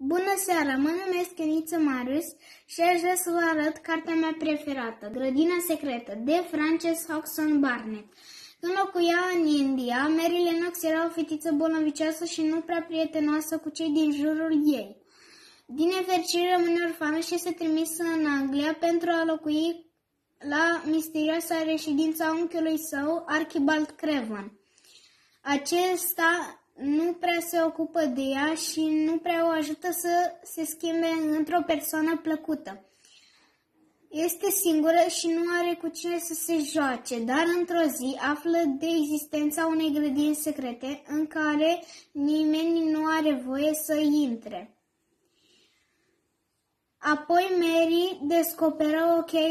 Bună seara, mă numesc Ioniță Marius și aș vrea să vă arăt cartea mea preferată, Grădina secretă, de Frances Hodgson Burnett. Când locuia în India, Mary Lennox era o fetiță bolnăvicioasă și nu prea prietenoasă cu cei din jurul ei. Din nefericire rămâne orfană și este trimisă în Anglia pentru a locui la misterioasa reședință a unchiului său, Archibald Craven. Acesta nu prea se ocupă de ea și nu prea o ajută să se schimbe într-o persoană plăcută. Este singură și nu are cu cine să se joace, dar într-o zi află de existența unei grădini secrete în care nimeni nu are voie să intre. Apoi Mary descoperă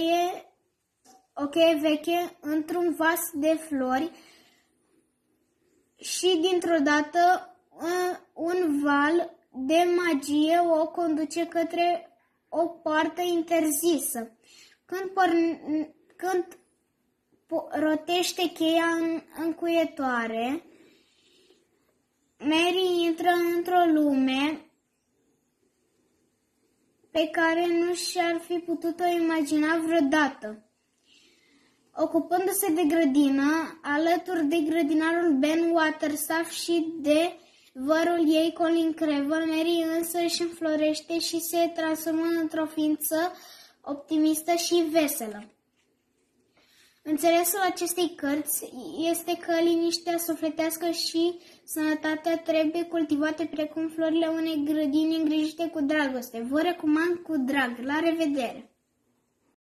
o cheie veche într-un vas de flori și dintr-o dată un val de magie o conduce către o poartă interzisă. Când rotește cheia în încuietoare, Mary intră într-o lume pe care nu și-ar fi putut-o imagina vreodată. Ocupându-se de grădină, alături de grădinarul Ben Waterstaff și de vărul ei Colin Craven, Mary însă își înflorește și se transformă într-o ființă optimistă și veselă. Înțelesul acestei cărți este că liniștea sufletească și sănătatea trebuie cultivate precum florile unei grădini îngrijite cu dragoste. Vă recomand cu drag. La revedere!